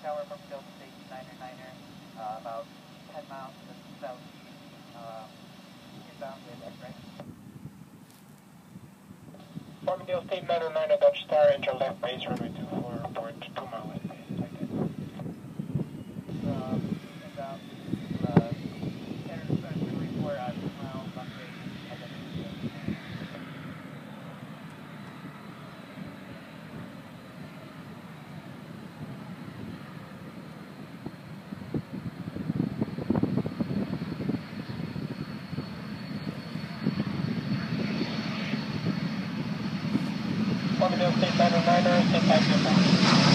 tower from Delta Station 9er, about 10 miles to the southeast, inbound with X-ray. Farmingdale State 909, Dutch Star, enter left base, runway 24, report 2 mile west. Inbound, runway 4, 2 miles, left base, Farmingdale State 909, stand by,